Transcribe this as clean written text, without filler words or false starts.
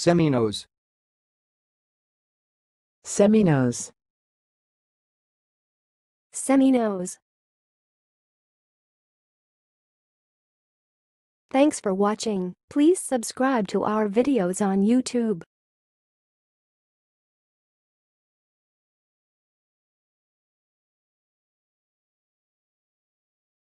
Seminose. Seminoles. Seminoles. Thanks for watching. Please subscribe to our videos on YouTube.